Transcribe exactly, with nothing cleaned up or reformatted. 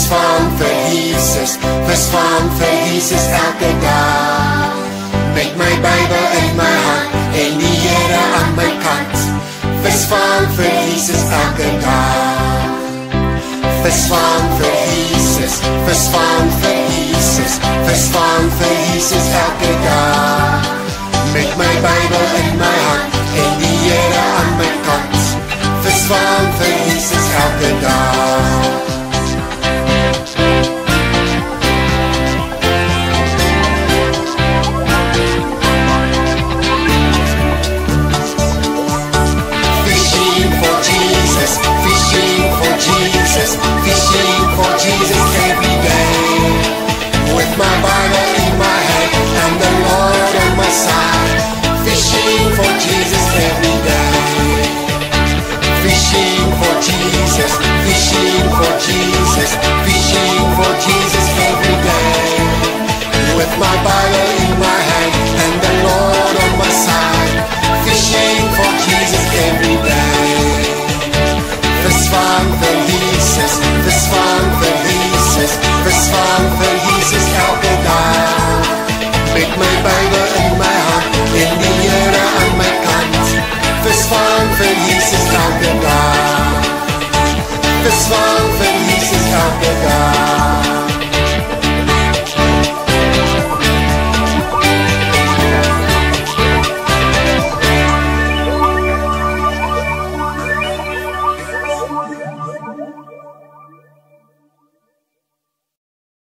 Visvang vir Jesus, visvang vir Jesus elke dag. Met my Bybel in my hand en die Here aan my kant. Visvang vir Jesus elke dag. Visvang vir Jesus, visvang vir Jesus, visvang vir Jesus elke dag. Met my Bybel in my hand en die Here aan my kant. Visvang vir Jesus elke dag.